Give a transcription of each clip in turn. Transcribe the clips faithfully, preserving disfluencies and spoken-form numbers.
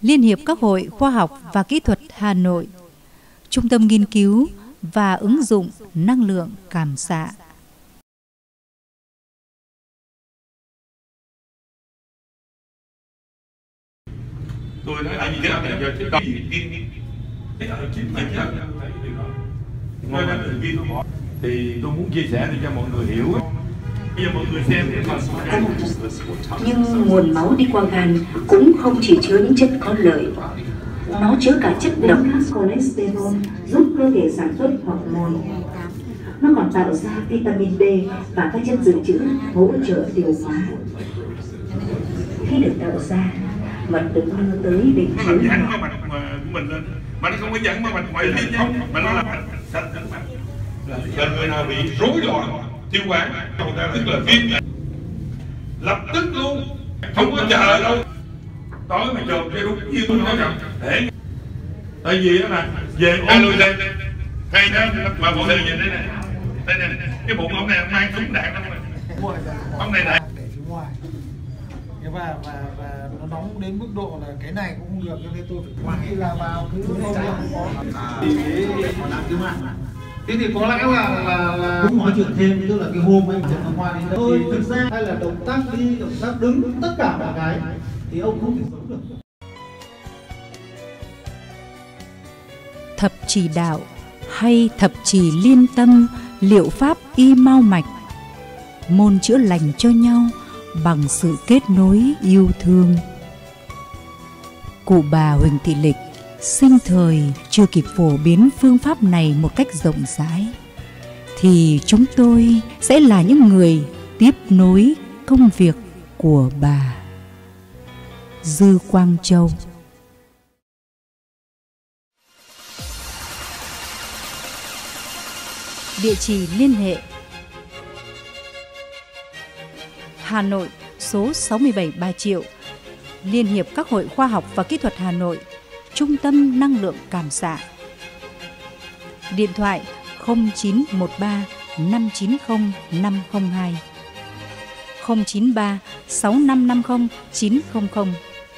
Liên hiệp các hội khoa học và kỹ thuật Hà Nội, Trung tâm nghiên cứu và ứng dụng năng lượng cảm xạ. Tôi nói tại vì thế này cho cái gì chính mình nhất ngôi là tự viên thì tôi muốn chia sẻ để cho mọi người hiểu. Bây giờ mọi người xem để mà nhưng nguồn máu đi qua gan cũng không chỉ chứa những chất có lợi, nó chứa cả chất độc cholesterol giúp cơ thể sản xuất hormone. Nó còn tạo ra vitamin D và các chất dự trữ hỗ trợ tiêu hóa. Khi được tạo ra, mật được đưa tới định nó làm giãn cái mạch của mình lên, mà nó không có giãn cái mạch ngoài tim nhé, mà nó làm mạch sạch tĩnh mạch. Là người nào bị rối loạn tiêu hóa, tức là viêm, lập tức luôn, không có chờ đâu. Tối mà chờ cho đúng như tôi nói rằng, để tại vì đó là về ôm lui đây, hay đó mà mọi người nhìn đây này, đây này, cái bụng ông này ông mang súng đạn đâu rồi, ông này đạn. Và, và, và nó nóng đến mức độ là cái này cũng không được, cho nên tôi phải khi là vào cứ không có thì cái làm cứu mạng. Thế thì có lẽ là là là cũng nói chuyện thêm, tức là cái hôm anh Trần Ngọc Hoa đi đâu thì thực ra hay là động tác đi, động tác đứng, tất cả mọi cái thì ông không thể sống được. Thập trì đạo hay thập trì liên tâm, liệu pháp y mau mạch, môn chữa lành cho nhau bằng sự kết nối yêu thương. Cụ bà Huỳnh Thị Lịch sinh thời chưa kịp phổ biến phương pháp này một cách rộng rãi, thì chúng tôi sẽ là những người tiếp nối công việc của bà. Dư Quang Châu. Địa chỉ liên hệ: Hà Nội, số sáu mươi bảy Bà Triệu, Liên hiệp các hội khoa học và kỹ thuật Hà Nội, Trung tâm năng lượng cảm xạ. Điện thoại không chín một ba năm chín không năm không hai, không chín ba sáu năm năm không chín không không.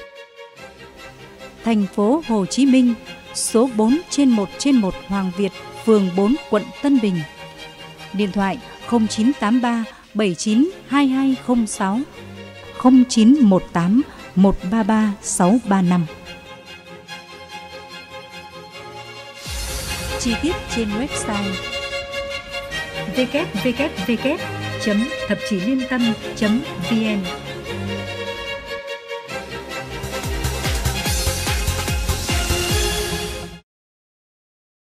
Thành phố Hồ Chí Minh, số bốn trên một trên một Hoàng Việt, phường bốn, quận Tân Bình. Điện thoại không chín tám ba bảy chín hai hai không sáu, không chín một tám một ba ba sáu ba năm. Chi tiết trên website w w w chấm thập chỉ liên tâm chấm vn.